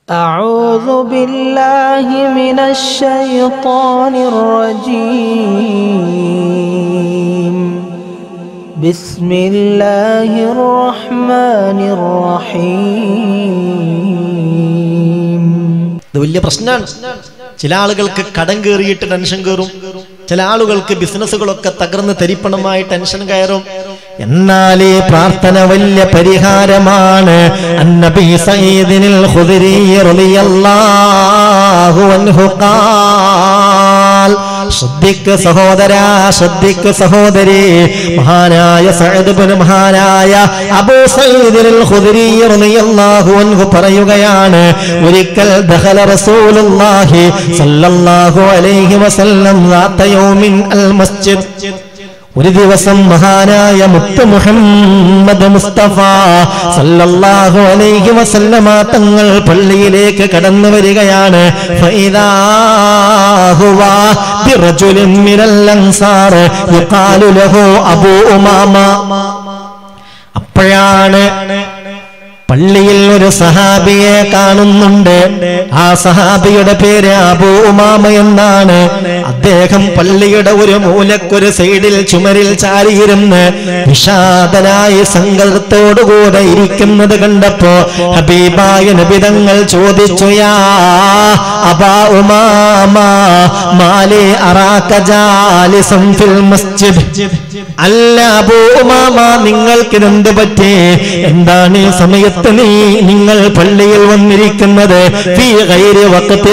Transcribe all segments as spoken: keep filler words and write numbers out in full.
أعوذ بالله من الشيطان الرجيم بسم الله الرحمن الرحيم. ഇത് വലിയ പ്രശ്നമാണ്. ചില ആളുകൾക്ക് കടം കയറിയിട്ട് ടെൻഷൻ കയറും, ചില ആളുകൾക്ക് ബിസിനസ്സുകളൊക്കെ തകർന്ന് തരിപ്പണമായി ടെൻഷൻ കയറും. എന്നാൽ ഈ പ്രാർത്ഥന വലിയ പരിഹാരമാണ്. അന്നബി സഈദിനിൽ ഖുദരി റളിയല്ലാഹു അൻഹു ഖാൽ, ശ്രദ്ധിക്ക് സഹോദരാ, ശ്രദ്ധിക്ക് സഹോദരി. മഹാനായ സഈദ് ഇബ്നു മഹാനായ അബൂ സഈദിനിൽ ഖുദരി റളിയല്ലാഹു അൻഹു പറയുകയാണ്, ഒരിക്കൽ ദഖല റസൂലുള്ളാഹി സല്ലല്ലാഹു അലൈഹി വസല്ലം ذات يوم المسجد. ഒരു ദിവസം മഹാനായ മുത്ത് മുഹമ്മദ് മുസ്തഫ സല്ലല്ലാഹു അലൈഹി വസല്ലമ തങ്ങൾ പള്ളിയിലേക്ക് കടന്നു വരികയാണ്. ഫഇദാ ഹുവ ബിറജുലിൻ മിനൽ അൻസാർ യുഖാലു ലഹു അബൂ ഉമാമ. അപ്പോഴാണ് പള്ളിയിൽ ഒരു സഹാബിയെ കാണുന്നുണ്ട്. ആ സഹാബിയുടെ പേര് അബൂ ഉമാമ എന്നാണ്. അദ്ദേഹം പള്ളിയുടെ ഒരു മൂലക്കൊരു സൈഡിൽ ചുമരിൽ ചാരിയിരുന്ന് വിഷാദനായി സങ്കടത്തോടുകൂടെ ഇരിക്കുന്നത് കണ്ടപ്പോ ഹബീബായ നബി തങ്ങൾ ചോദിച്ചു, യാ അബാ ഉമാമ മാലി അറാക ജാലിസൻ ഫിൽ മസ്ജിദ്. അല്ല അബൂ ഉമാമ, നിങ്ങൾക്ക് എന്ത് പറ്റി? എന്താണ് ഈ സമയത്ത് നീ നിങ്ങൾ പള്ളിയിൽ വന്നിരിക്കുന്നത്? ഫീ ഗൈരി വഖതി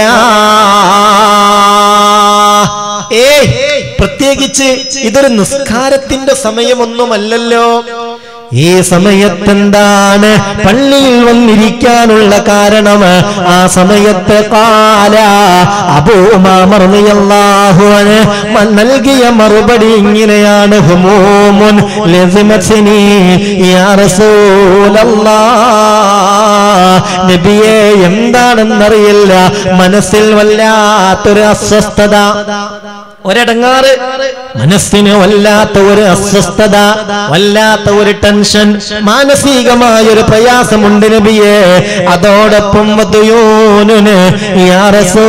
സ്വലാഹ്. ഏയ്, പ്രത്യേകിച്ച് ഇതൊരു നിസ്കാരത്തിന്റെ സമയമൊന്നുമല്ലല്ലോ. ഈ സമയത്തെന്താണ് പള്ളിയിൽ വന്നിരിക്കാനുള്ള കാരണം? ആ സമയത്ത് ഖാല അബൂ ഉമാമ റളിയല്ലാഹു അൻഹു നൽകിയ മറുപടി ഇങ്ങനെയാണ്, ഹുമൂമുൻ ലസിമത്നി യാ റസൂലല്ലാഹ്. നബിയേ, എന്താണെന്നറിയില്ല, മനസ്സിൽ വല്ലാത്തൊരു അസ്വസ്ഥത, ഒരടങ്ങാറ്, മനസ്സിന് വല്ലാത്ത ഒരു അസ്വസ്ഥത, വല്ലാത്ത ഒരു ടെൻഷൻ, മാനസികമായൊരു പ്രയാസമുണ്ട് നബിയേ. അതോടൊപ്പം വദുയൂനുന് യാ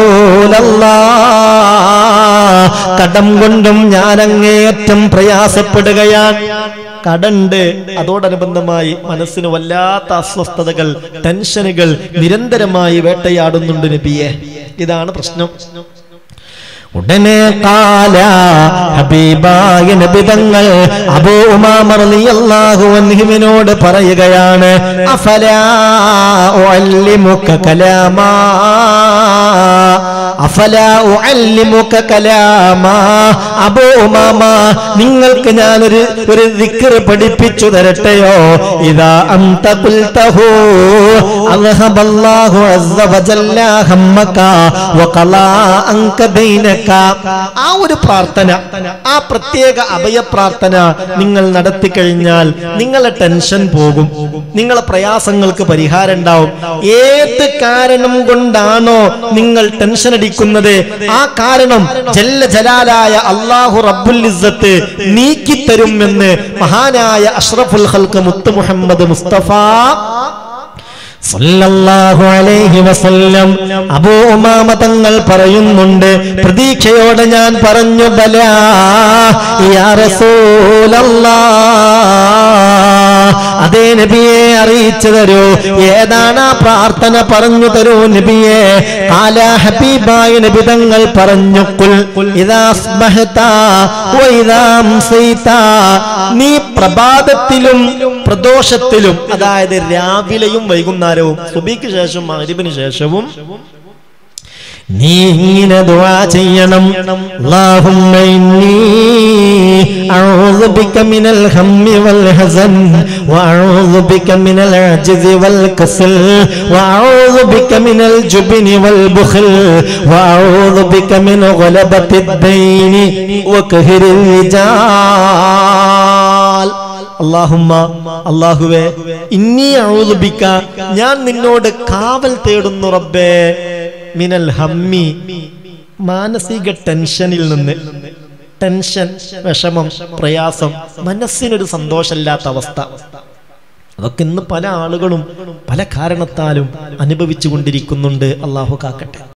റസൂലല്ലാഹ്, കടം കൊണ്ടും ഞാൻ അങ്ങേയറ്റം പ്രയാസപ്പെടുകയാണ്. കടണ്ട്, അതോടനുബന്ധമായി മനസ്സിന് വല്ലാത്ത അസ്വസ്ഥതകൾ, ടെൻഷനുകൾ നിരന്തരമായി വേട്ടയാടുന്നുണ്ട് നബിയെ. ഇതാണ് പ്രശ്നം. ഉടനെ ഖാല ഹബീബായ നബി തങ്ങൾ അബൂ ഉമാമ റളിയല്ലാഹു അൻഹുവിനോട് പറയുകയാണ്, അഫലാ ഉഅല്ലിമുക കലാമാ അഫലാ ഉഅല്ലിമുക കലാമാ. അബൂ ഉമാമ, നിങ്ങൾക്ക് ഞാനൊരു ഒരു ദിക്ർ പഠിപ്പിച്ചു തരട്ടെയോ? ഇദാ അൻത ഖുൽതഹു അദ്ഹബല്ലാഹു അസ്സ വജല്ല ഹമ്മക വഖലാ അൻക ബൈനക. ആ ഒരു പ്രാർത്ഥന, ആ പ്രത്യേക അഭയ പ്രാർത്ഥന നിങ്ങൾ നടത്തി കഴിഞ്ഞാൽ നിങ്ങളെ ടെൻഷൻ പോകും, നിങ്ങളെ പ്രയാസങ്ങൾക്ക് പരിഹാരം ഉണ്ടാവും. ഏത് കാരണം കൊണ്ടാണോ നിങ്ങൾ ടെൻഷൻ അടിക്കുന്നത്, ആ കാരണം ജല്ല ജലാലായ അല്ലാഹു റബ്ബുൽ ഇസ്സത്ത് നീക്കിത്തരുമെന്ന് മഹാനായ അഷ്റഫുൽ ഖൽഖ് മുത്ത് മുഹമ്മദ് മുസ്തഫ സല്ലല്ലാഹു അലൈഹി വസല്ലം അബൂ ഉമാമ തങ്ങൾ പറയുന്നുണ്ട്. പ്രതീക്ഷയോടെ ഞാൻ പറഞ്ഞു, ബലാ യാ റസൂലല്ലാഹ്, അതേ നബിയെ അറിയിച്ചു തരൂ, ഏതാണ് ആ പ്രാർത്ഥന പറഞ്ഞു തരൂ നബിയെ. ഖാല ഹബീബായ നബി തങ്ങൾ പറഞ്ഞു, ഖുൽ ഇദാ അസ്ബഹത വ ഇദാ അംസൈത. നീ പ്രഭാതത്തിലും പ്രദോഷത്തിലും, അതായത് രാവിലെയും വൈകുന്നേരവും, സുബഹിക്ക് ശേഷം മഗ്രിബിന് ശേഷവും നീ ഇങ്ങനെ ദുആ ചെയ്യണം. അല്ലാഹുമ്മ ഇന്നി അഊദു ബിക മിനൽ ഹമ്മി വൽ ഹസൻ വ അഊദു ബിക മിനൽ അജ്സി വൽ കസൽ വ അഊദു ബിക മിനൽ ജുബ്നി വൽ ബുഖൽ വ അഊദു ബിക മിൻ ഗലബത്തിദ് ദൈനി വ ഖഹ്റിൽ റിജാൽ. അല്ലാഹുമ്മ, അല്ലാഹുവേ, ഇന്നി അഊദു ബിക, ഞാൻ നിന്നോട് കാവൽ തേടുന്നു റബ്ബേ, മിനൽ ഹമ്മി, മാനസിക ടെൻഷനിൽ നിന്ന്. ടെൻഷൻ, വിഷമം, പ്രയാസം, മനസ്സിനൊരു സന്തോഷമില്ലാത്ത അവസ്ഥ, അതൊക്കെ ഇന്ന് പല ആളുകളും പല കാരണത്താലും അനുഭവിച്ചു കൊണ്ടിരിക്കുന്നുണ്ട്. അള്ളാഹു കാക്കട്ടെ.